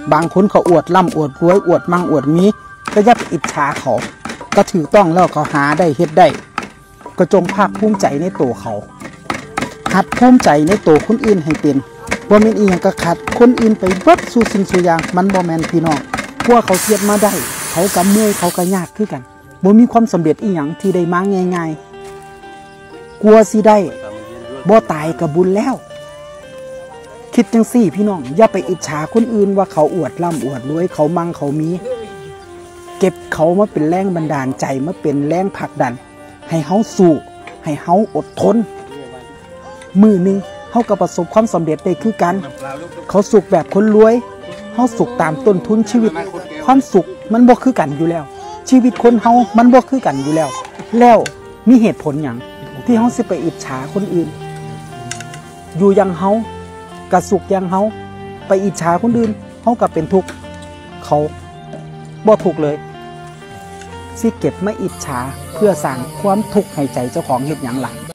บางคนเขาอวดร่ำอวดรวยอวดมั่งอวดมีก็อย่าไปอิจฉาเขาก็ถือต้องแล้วก็หาได้เฮ็ดได้ก็จงภาคภูมิใจในตัวเขาหัดภูมิใจในตัวคนอื่นให้เป็นบ่แม่นอีหยังก็ขัดคนอื่นไปเบิดสู่สิ่งสู่อย่างมันบ่แม่นพี่น้องพวกเขาเฮ็ดมาได้เขาก็เมื่อยเขาก็ยากคือกันบ่มีความสำเร็จอีหยังที่ได้มาง่ายๆกลัวสิได้บ่ตายก็บุญแล้วคิดจังซี่พี่น้องอย่าไปอิจฉาคนอื่นว่าเขาอวดร่ำอวดรวยเขามั่งเขามีเก็บเขามาเป็นแรงบันดาลใจมาเป็นแรงผลักดันให้เฮาสู้ให้เฮาอดทนมือนึงเฮาก็ประสบความสำเร็จได้คือกันเขาสุขแบบคนรวยเฮาสุขตามต้นทุนชีวิตความสุขมันบ่คือกันอยู่แล้วชีวิตคนเฮามันบ่คือกันอยู่แล้วมีเหตุผลหยังที่เฮาสิไปอิจฉาคนอื่นอยู่อย่างเฮากะสุขอย่างเฮาไปอิจฉาคนอื่นเฮาก็เป็นทุกข์เขาบ่ทุกข์เลยสิเก็บมาอิจฉาเพื่อสร้างความทุกข์ให้ใจเจ้าของเฮ็ดหยังล่ะ